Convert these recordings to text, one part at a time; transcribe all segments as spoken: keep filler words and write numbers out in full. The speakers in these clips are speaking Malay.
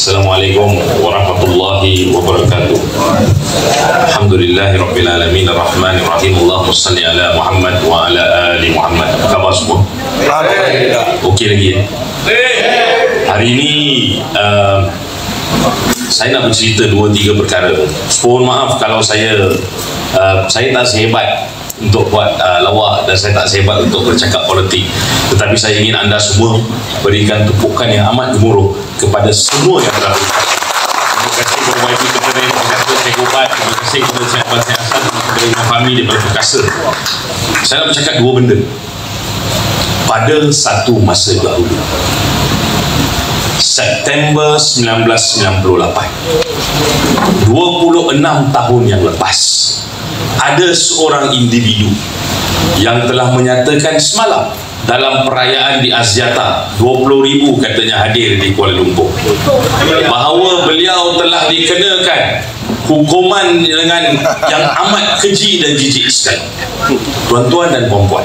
Assalamualaikum warahmatullahi wabarakatuh. Alhamdulillahi rabbil alamin arrahmanir rahim. Allahumma salli ala Muhammad wa ala ali Muhammad. Apa khabar semua? Okey lagi ya? Hari ini uh, saya nak bercerita dua tiga perkara. Mohon maaf kalau saya uh, saya tak sehebat untuk buat uh, lawak dan saya tak sehebat untuk bercakap politik, tetapi saya ingin anda semua berikan tumpukan yang amat gemuruh kepada semua yang telah berkata. Terima kasih kepada Y B Kepada, terima kasih Syekh Ubat, terima kasih kepada Syekh Abang Syekh Hassan, kepada Imam Fahmi daripada Perkasa. Saya nak bercakap dua benda. Pada satu masa dahulu, September sembilan belas sembilan puluh lapan, dua puluh enam tahun yang lepas, ada seorang individu yang telah menyatakan semalam dalam perayaan di Axiata, dua puluh ribu katanya hadir di Kuala Lumpur, bahawa beliau telah dikenakan hukuman dengan yang amat keji dan jijik sekali. Tuan-tuan dan puan-puan,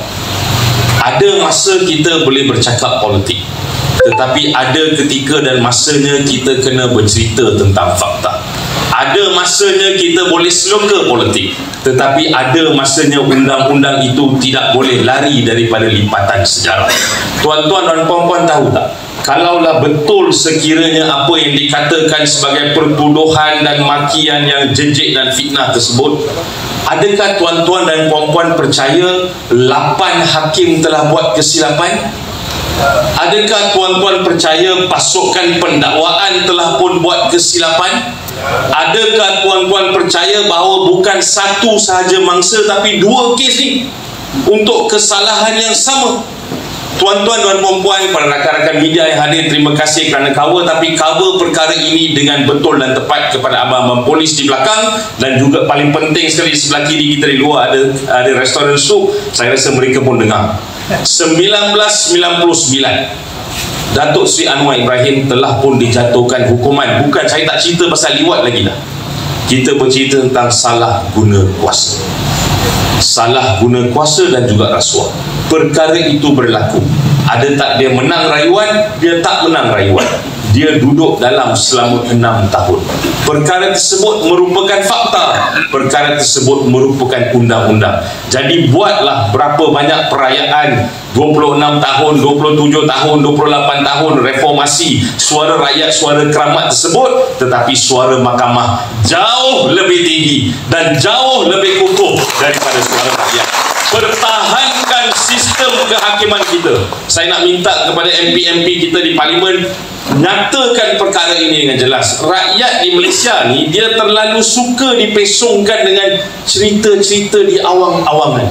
ada masa kita boleh bercakap politik, tetapi ada ketika dan masanya kita kena bercerita tentang fakta. Ada masanya kita boleh seloka politik, tetapi ada masanya undang-undang itu tidak boleh lari daripada lipatan sejarah. Tuan-tuan dan puan-puan tahu tak, kalaulah betul sekiranya apa yang dikatakan sebagai pertuduhan dan makian yang jejik dan fitnah tersebut, adakah tuan-tuan dan puan-puan percaya lapan hakim telah buat kesilapan? Adakah tuan-tuan percaya pasukan pendakwaan telah pun buat kesilapan? Adakah tuan-tuan percaya bahawa bukan satu sahaja mangsa tapi dua kes ni untuk kesalahan yang sama? Tuan-tuan dan puan-puan, para rakan-rakan media yang hadir, terima kasih kerana cover, tapi cover perkara ini dengan betul dan tepat kepada abang-abang polis di belakang, dan juga paling penting sekali di sebelah kiri kita di luar ada ada restoran sup. Saya rasa mereka pun dengar. sembilan belas sembilan puluh sembilan, Datuk Seri Anwar Ibrahim telah pun dijatuhkan hukuman. Bukan, saya tak cerita pasal liwat lagi dah. Kita bercerita tentang salah guna kuasa. Salah guna kuasa dan juga rasuah. Perkara itu berlaku. Ada tak dia menang rayuan? Dia tak menang rayuan. Dia duduk dalam selama enam tahun. Perkara tersebut merupakan fakta. Perkara tersebut merupakan undang-undang. Jadi buatlah berapa banyak perayaan dua puluh enam tahun, dua puluh tujuh tahun, dua puluh lapan tahun reformasi, suara rakyat, suara keramat tersebut, tetapi suara mahkamah jauh lebih tinggi dan jauh lebih kukuh daripada suara rakyat. Pertahankan sistem kehakiman kita. Saya nak minta kepada M P M P kita di parlimen, nyatakan perkara ini dengan jelas. Rakyat di Malaysia ni, dia terlalu suka dipesongkan dengan cerita-cerita di awang-awangan,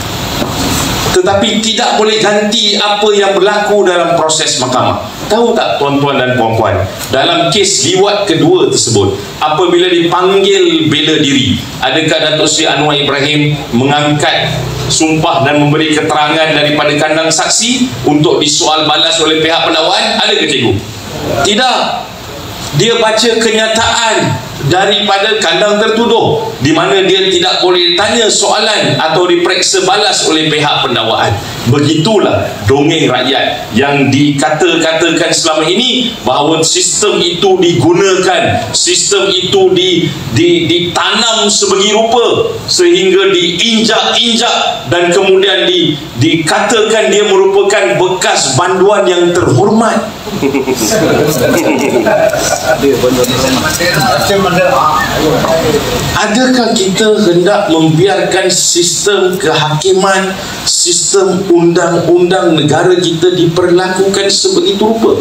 tetapi tidak boleh ganti apa yang berlaku dalam proses mahkamah. Tahu tak tuan-tuan dan puan-puan, dalam kes liwat kedua tersebut, apabila dipanggil bela diri, adakah Datuk Seri Anwar Ibrahim mengangkat sumpah dan memberi keterangan daripada kandang saksi untuk disoal balas oleh pihak pendakwaan? Ada ke cikgu? Tidak. Dia baca kenyataan daripada kandang tertuduh, di mana dia tidak boleh tanya soalan atau diperiksa balas oleh pihak pendakwaan. Begitulah dongeng rakyat yang dikata-katakan selama ini, bahawa sistem itu digunakan, sistem itu di, di, ditanam sebegi rupa sehingga diinjak-injak dan kemudian di, dikatakan dia merupakan bekas banduan yang terhormat. Adakah kita hendak membiarkan sistem kehakiman, sistem undang-undang negara kita diperlakukan sebegitu rupa?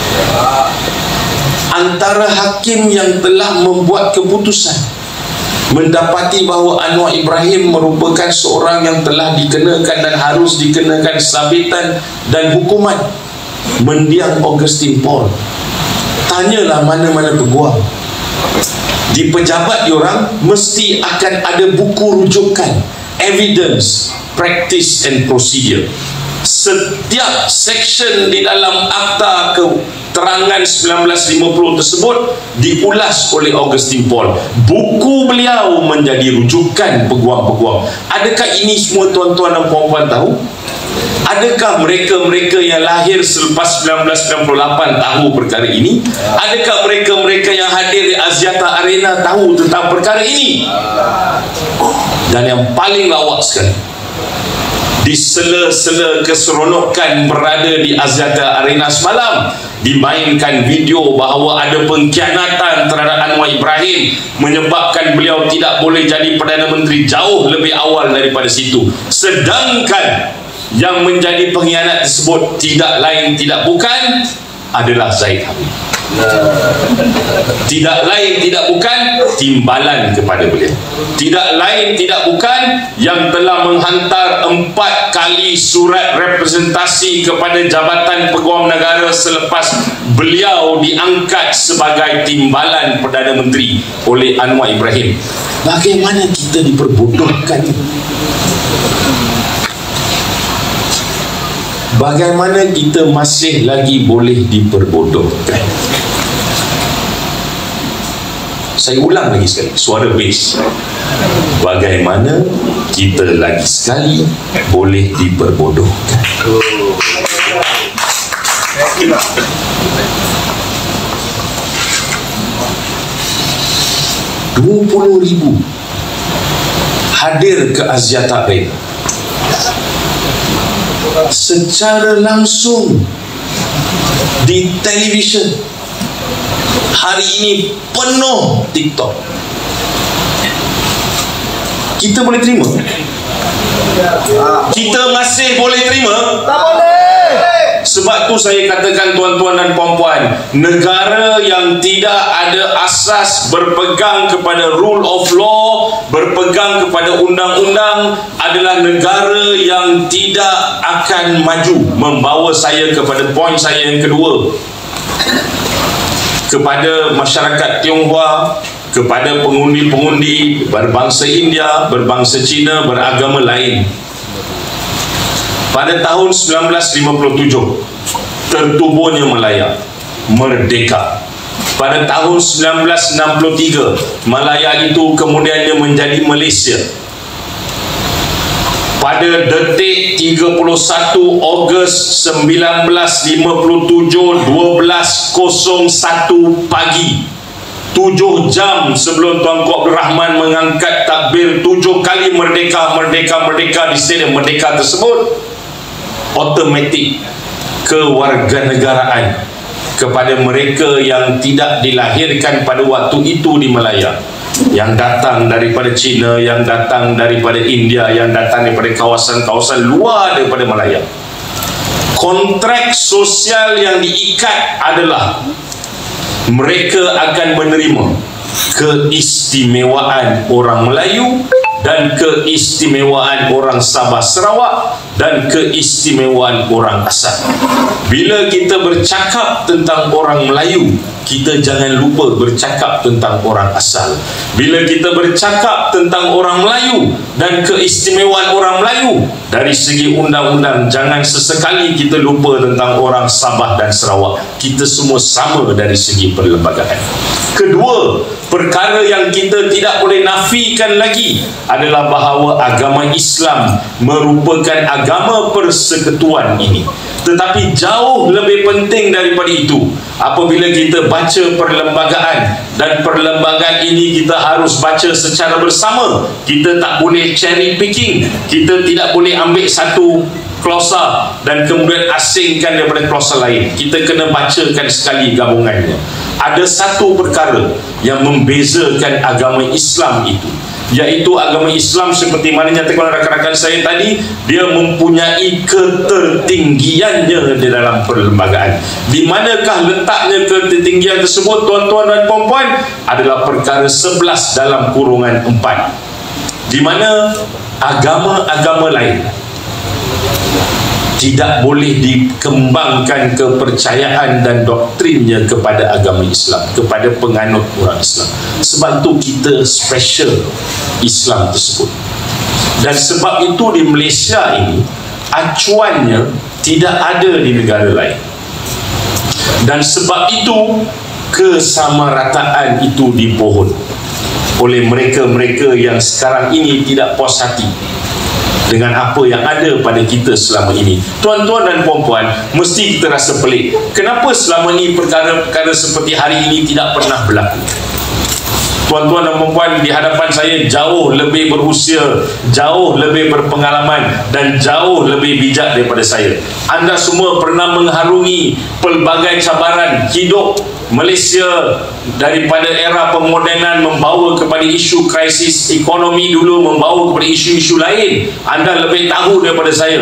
Antara hakim yang telah membuat keputusan mendapati bahawa Anwar Ibrahim merupakan seorang yang telah dikenakan dan harus dikenakan sabitan dan hukuman, mendiang Augustine Paul. Tanyalah mana-mana peguam. Di pejabat diorang mesti akan ada buku rujukan, evidence, practice and procedure. Setiap section di dalam Akta Keterangan sembilan belas lima puluh tersebut diulas oleh Augustine Paul. Buku beliau menjadi rujukan peguam-peguam. Adakah ini semua tuan-tuan dan puan-puan tahu? Adakah mereka-mereka yang lahir selepas seribu sembilan ratus sembilan puluh lapan tahu perkara ini? Adakah mereka mereka yang hadir di Axiata Arena tahu tentang perkara ini. Dan yang paling lawak sekali, di sela-sela keseronokan berada di Axiata Arena semalam, dimainkan video bahawa ada pengkhianatan terhadap Anwar Ibrahim menyebabkan beliau tidak boleh jadi Perdana Menteri jauh lebih awal daripada situ. Sedangkan yang menjadi pengkhianat tersebut tidak lain tidak bukan adalah Zahid Hamid. Tidak lain tidak bukan timbalan kepada beliau. Tidak lain tidak bukan yang telah menghantar empat kali surat representasi kepada Jabatan Peguam Negara selepas beliau diangkat sebagai timbalan Perdana Menteri oleh Anwar Ibrahim. Bagaimana kita diperbodohkan? Bagaimana kita masih lagi boleh diperbodohkan? Saya ulang lagi sekali, suara bass. Bagaimana kita lagi sekali boleh diperbodohkan? Dua puluh ribu hadir ke Axiata Arena secara langsung di televisyen. Hari ini penuh TikTok. Kita boleh terima? Kita masih boleh terima? Tak boleh. Sebab tu saya katakan, tuan-tuan dan puan-puan, negara yang tidak ada asas berpegang kepada rule of law, berpegang kepada undang-undang adalah negara yang tidak akan maju. Membawa saya kepada poin saya yang kedua. Kepada masyarakat Tionghoa, kepada pengundi-pengundi berbangsa India, berbangsa Cina, beragama lain. Pada tahun sembilan belas lima puluh tujuh tertubuhnya Malaya merdeka. Pada tahun sembilan belas enam puluh tiga Malaya itu kemudiannya menjadi Malaysia. Pada detik tiga puluh satu Ogos sembilan belas lima puluh tujuh dua belas kosong satu pagi, tujuh jam sebelum Tuanku Abdul Rahman mengangkat takbir tujuh kali merdeka, merdeka, merdeka di stadium Merdeka tersebut, automatik kewarganegaraan kepada mereka yang tidak dilahirkan pada waktu itu di Malaya, yang datang daripada China, yang datang daripada India, yang datang daripada kawasan-kawasan luar daripada Malaya. Kontrak sosial yang diikat adalah mereka akan menerima keistimewaan orang Melayu dan keistimewaan orang Sabah Sarawak dan keistimewaan orang asal. Bila kita bercakap tentang orang Melayu, kita jangan lupa bercakap tentang orang asal. Bila kita bercakap tentang orang Melayu dan keistimewaan orang Melayu, dari segi undang-undang jangan sesekali kita lupa tentang orang Sabah dan Sarawak. Kita semua sama dari segi perlembagaan. Kedua, perkara yang kita tidak boleh nafikan lagi adalah bahawa agama Islam merupakan agama persekutuan ini. Tetapi jauh lebih penting daripada itu, apabila kita baca perlembagaan, dan perlembagaan ini kita harus baca secara bersama. Kita tak boleh cherry picking. Kita tidak boleh ambil satu klausa dan kemudian asingkan daripada klausa lain. Kita kena bacakan sekali gabungannya. Ada satu perkara yang membezakan agama Islam itu, iaitu agama Islam seperti mana nyatakan rakan-rakan saya tadi, dia mempunyai ketertinggiannya di dalam perlembagaan. Di manakah letaknya ketertinggian tersebut, tuan-tuan dan puan-puan? Adalah perkara sebelas dalam kurungan empat, di mana agama-agama lain tidak boleh dikembangkan kepercayaan dan doktrinnya kepada agama Islam, kepada penganut orang Islam. Sebab itu kita special Islam tersebut. Dan sebab itu di Malaysia ini acuannya tidak ada di negara lain. Dan sebab itu kesamarataan itu dipohon oleh mereka-mereka yang sekarang ini tidak puas hati dengan apa yang ada pada kita selama ini. Tuan-tuan dan puan-puan, mesti kita rasa pelik. Kenapa selama ini perkara-perkara seperti hari ini tidak pernah berlaku? Tuan-tuan dan puan-puan, di hadapan saya jauh lebih berusia, jauh lebih berpengalaman dan jauh lebih bijak daripada saya. Anda semua pernah mengharungi pelbagai cabaran hidup Malaysia daripada era pemodenan membawa kepada isu krisis ekonomi dulu, membawa kepada isu-isu lain. Anda lebih tahu daripada saya.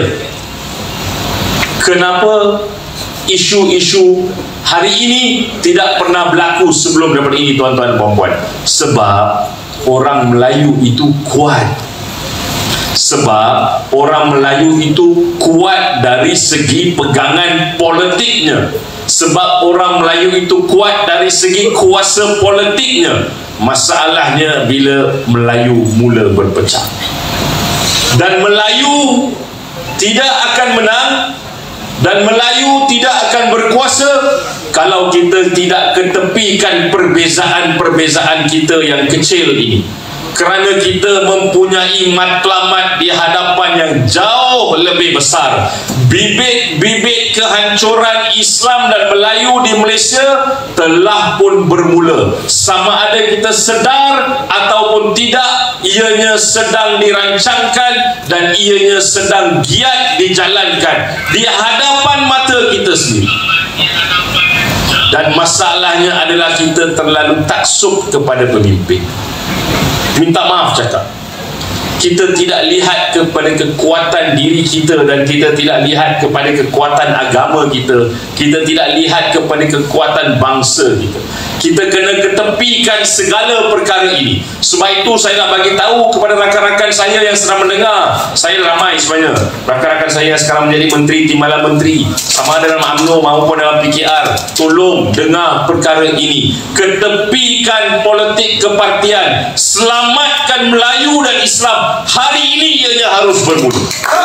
Kenapa isu-isu hari ini tidak pernah berlaku sebelum daripada ini, tuan-tuan dan puan-puan? Sebab orang Melayu itu kuat. Sebab orang Melayu itu kuat dari segi pegangan politiknya. Sebab orang Melayu itu kuat dari segi kuasa politiknya. Masalahnya bila Melayu mula berpecah. Dan Melayu tidak akan menang, dan Melayu tidak akan berkuasa kalau kita tidak ketepikan perbezaan-perbezaan kita yang kecil ini. Kerana kita mempunyai matlamat di hadapan yang jauh lebih besar. Bibit-bibit kehancuran Islam dan Melayu di Malaysia telah pun bermula. Sama ada kita sedar ataupun tidak, ianya sedang dirancangkan dan ianya sedang giat dijalankan di hadapan mata kita sendiri. Dan masalahnya adalah kita terlalu taksub kepada pemimpin. Minta maaf cakap, kita tidak lihat kepada kekuatan diri kita dan kita tidak lihat kepada kekuatan agama kita. Kita tidak lihat kepada kekuatan bangsa kita. Kita kena ketepikan segala perkara ini. Sebab itu saya nak bagi tahu kepada rakan-rakan saya yang sedang mendengar. Saya ramai sebenarnya rakan-rakan saya yang sekarang menjadi menteri, timbalan menteri, sama ada dalam U M N O maupun dalam P K R. Tolong dengar perkara ini. Ketepikan politik kepartian. Selamatkan Melayu dan Islam. Hari ini ianya harus bermula.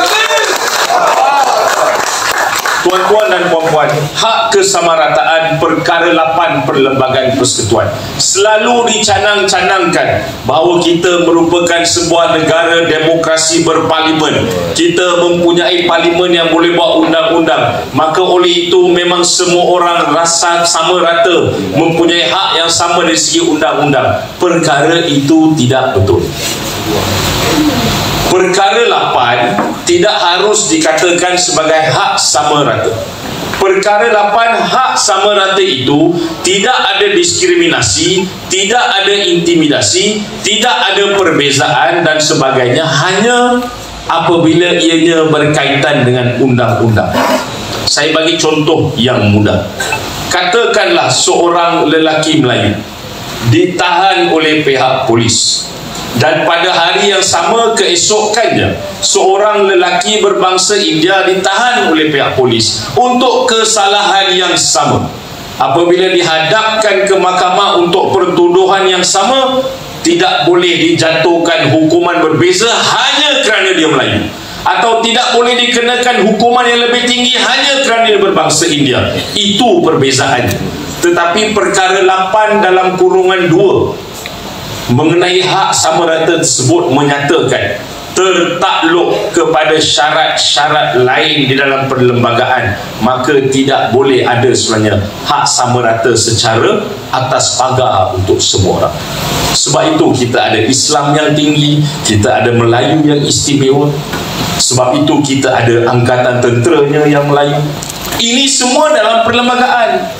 Tuan-tuan dan puan-puan, hak kesamarataan perkara lapan Perlembagaan Persekutuan selalu dicanang-canangkan bahawa kita merupakan sebuah negara demokrasi berparlimen. Kita mempunyai parlimen yang boleh buat undang-undang. Maka oleh itu memang semua orang rasa sama rata, mempunyai hak yang sama dari segi undang-undang. Perkara itu tidak betul. Perkara lapan tidak harus dikatakan sebagai hak sama rata. Perkara lapan hak sama rata itu tidak ada diskriminasi, tidak ada intimidasi, tidak ada perbezaan dan sebagainya, hanya apabila ianya berkaitan dengan undang-undang. Saya bagi contoh yang mudah. Katakanlah seorang lelaki Melayu ditahan oleh pihak polis, dan pada hari yang sama keesokannya seorang lelaki berbangsa India ditahan oleh pihak polis untuk kesalahan yang sama. Apabila dihadapkan ke mahkamah untuk pertuduhan yang sama, tidak boleh dijatuhkan hukuman berbeza hanya kerana dia Melayu, atau tidak boleh dikenakan hukuman yang lebih tinggi hanya kerana dia berbangsa India. Itu perbezaannya. Tetapi perkara lapan dalam kurungan dua mengenai hak sama rata tersebut menyatakan tertakluk kepada syarat-syarat lain di dalam perlembagaan, maka tidak boleh ada sebenarnya hak sama rata secara atas pagar untuk semua orang. Sebab itu kita ada Islam yang tinggi, kita ada Melayu yang istimewa. Sebab itu kita ada angkatan tenteranya yang Melayu. Ini semua dalam perlembagaan.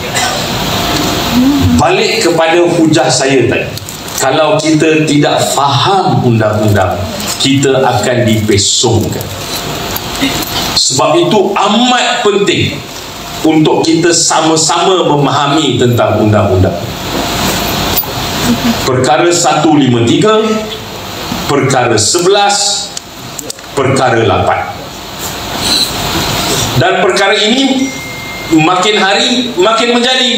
Balik kepada hujah saya tadi, kalau kita tidak faham undang-undang, kita akan dipesongkan. Sebab itu amat penting untuk kita sama-sama memahami tentang undang-undang. Perkara seratus lima puluh tiga, perkara sebelas, perkara lapan. Dan perkara ini makin hari makin menjadi.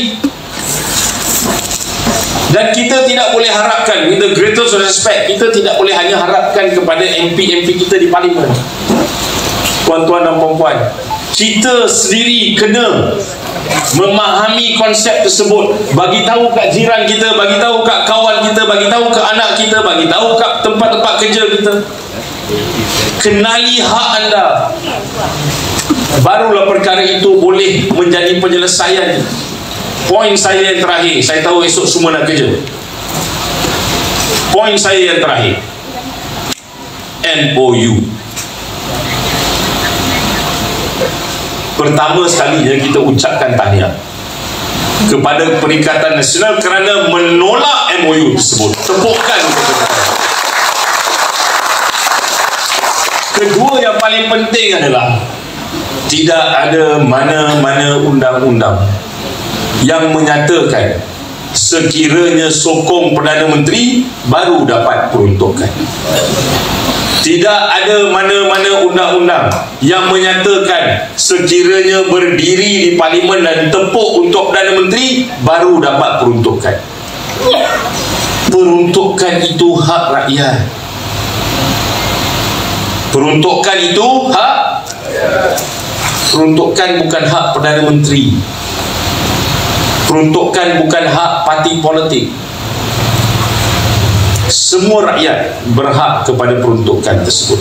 Dan kita tidak boleh harapkan, with the greatest respect, kita tidak boleh hanya harapkan kepada M P-M P kita di parlimen. Tuan-tuan dan puan-puan, kita sendiri kena memahami konsep tersebut. Bagi tahu kat jiran kita, bagi tahu kat kawan kita, bagi tahu kat anak kita, bagi tahu kat tempat-tempat kerja kita. Kenali hak anda, barulah perkara itu boleh menjadi penyelesaian. Poin saya yang terakhir, saya tahu esok semua nak kerja. Poin saya yang terakhir, M O U. Pertama sekalinya kita ucapkan tahniah kepada Perikatan Nasional kerana menolak M O U tersebut. Tepukan untuk mereka. Kedua yang paling penting adalah tidak ada mana-mana undang-undang yang menyatakan sekiranya sokong Perdana Menteri baru dapat peruntukan. Tidak ada mana-mana undang-undang yang menyatakan sekiranya berdiri di Parlimen dan tepuk untuk Perdana Menteri baru dapat peruntukan. Peruntukan itu hak rakyat. Peruntukan itu hak. Peruntukan bukan hak Perdana Menteri. Peruntukan bukan hak parti politik. Semua rakyat berhak kepada peruntukan tersebut.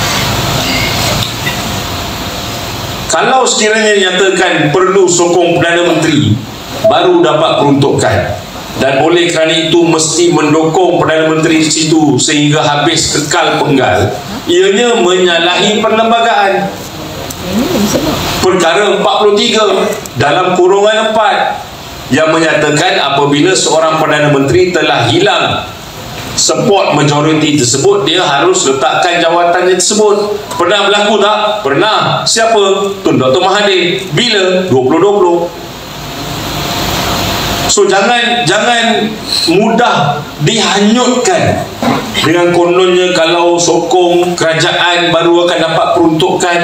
Kalau sekiranya nyatakan perlu sokong Perdana Menteri baru dapat peruntukan, dan oleh kerana itu mesti mendukung Perdana Menteri di situ sehingga habis kekal penggal, ianya menyalahi perlembagaan. Perkara empat puluh tiga dalam kurungan empat yang menyatakan apabila seorang Perdana Menteri telah hilang support majoriti tersebut, dia harus letakkan jawatannya tersebut. Pernah berlaku tak? Pernah. Siapa? Tun Doktor Mahathir. Bila? dua ribu dua puluh. So jangan jangan mudah dihanyutkan dengan kononnya kalau sokong kerajaan baru akan dapat peruntukan.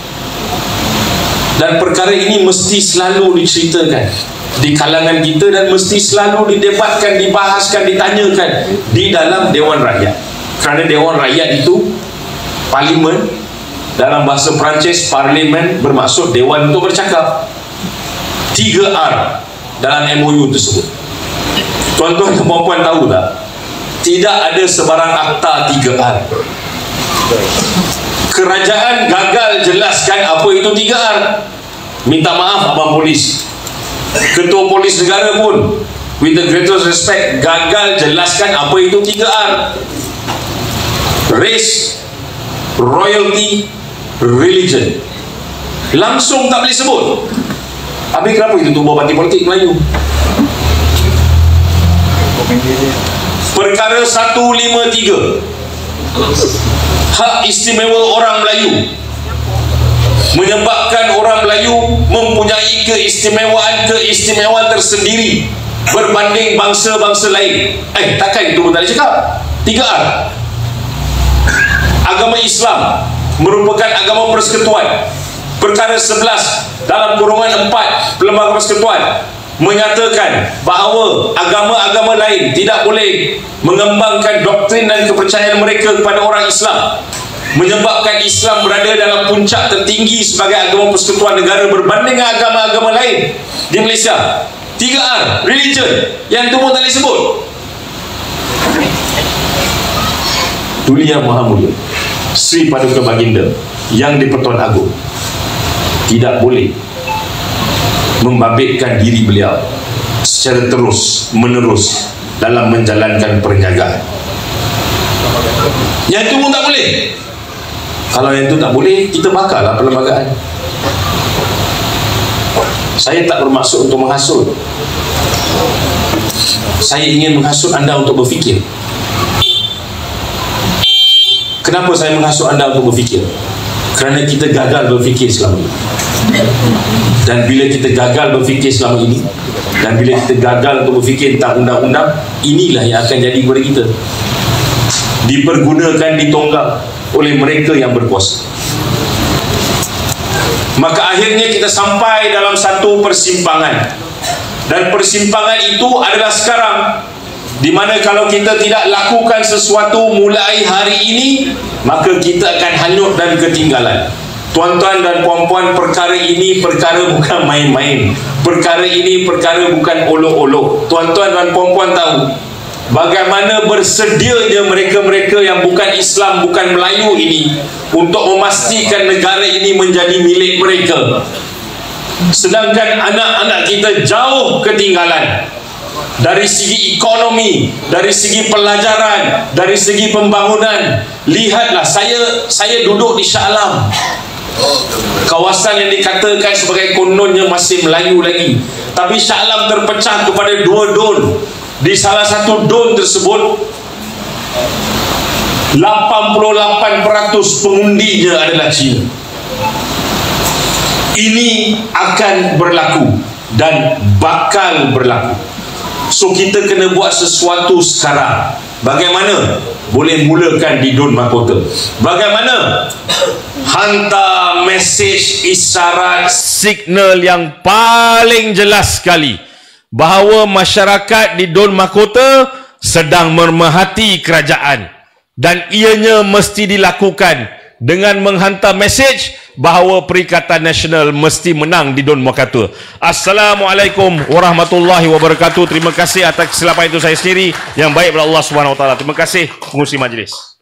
Dan perkara ini mesti selalu diceritakan di kalangan kita dan mesti selalu didebatkan, dibahaskan, ditanyakan di dalam Dewan Rakyat. Kerana Dewan Rakyat itu Parlimen, dalam bahasa Perancis Parlimen bermaksud Dewan untuk bercakap. tiga R dalam M O U tersebut. Tuan-tuan dan puan-puan tahu tak? Tidak ada sebarang akta tiga R. Kerajaan gagal jelaskan apa itu tiga R. Minta maaf abang polis. Ketua Polis Negara pun with the greatest respect gagal jelaskan apa itu tiga R. Race, royalty, religion. Langsung tak boleh sebut. Habis kenapa itu tubuh parti politik Melayu? Perkara seratus lima puluh tiga, hak istimewa orang Melayu, menyebabkan orang Melayu mempunyai keistimewaan-keistimewaan tersendiri berbanding bangsa-bangsa lain. Eh, takkan itu pun tak cakap. tiga R. Agama Islam merupakan agama persekutuan. Perkara sebelas dalam kurungan empat Perlembagaan Persekutuan menyatakan bahawa agama-agama lain tidak boleh mengembangkan doktrin dan kepercayaan mereka kepada orang Islam, menyebabkan Islam berada dalam puncak tertinggi sebagai agama persekutuan negara berbanding dengan agama-agama lain di Malaysia. tiga R, religion, yang itu pun tak boleh sebut. Tuli Yang Maha Mulia Sri Paduka Baginda yang di-Pertuan Agong tidak boleh membabitkan diri beliau secara terus menerus dalam menjalankan perniagaan. Yang itu pun tak boleh. Kalau yang itu tak boleh, kita bakarlah perlembagaan. Saya tak bermaksud untuk menghasut. Saya ingin menghasut anda untuk berfikir. Kenapa saya menghasut anda untuk berfikir? Kerana kita gagal berfikir selama ini. Dan bila kita gagal berfikir selama ini, dan bila kita gagal untuk berfikir tentang undang-undang, inilah yang akan jadi kepada kita. Dipergunakan, ditonggang oleh mereka yang berkuasa. Maka akhirnya kita sampai dalam satu persimpangan, dan persimpangan itu adalah sekarang, di mana kalau kita tidak lakukan sesuatu mulai hari ini, maka kita akan hanyut dan ketinggalan. Tuan-tuan dan puan-puan, perkara ini perkara bukan main-main. Perkara ini perkara bukan olok-olok. Tuan-tuan dan puan-puan tahu, bagaimana bersedianya mereka-mereka yang bukan Islam, bukan Melayu ini untuk memastikan negara ini menjadi milik mereka. Sedangkan anak-anak kita jauh ketinggalan dari segi ekonomi, dari segi pelajaran, dari segi pembangunan. Lihatlah, saya saya duduk di Shah Alam, kawasan yang dikatakan sebagai kononnya masih Melayu lagi, tapi Shah Alam terpecah kepada dua don. Di salah satu don tersebut lapan puluh lapan peratus pengundinya adalah Cina. Ini akan berlaku dan bakal berlaku. So kita kena buat sesuatu sekarang. Bagaimana? Boleh mulakan di Dun Mahkota. Bagaimana? Hantar mesej isyarat, signal yang paling jelas sekali bahawa masyarakat di Dun Mahkota sedang mermehati kerajaan, dan ianya mesti dilakukan dengan menghantar mesej bahawa Perikatan Nasional mesti menang di Dun Mahkota. Assalamualaikum warahmatullahi wabarakatuh. Terima kasih atas kesilapan itu saya sendiri. Yang baik kepada Allah Subhanahu Wa Taala. Terima kasih pengurusi majlis.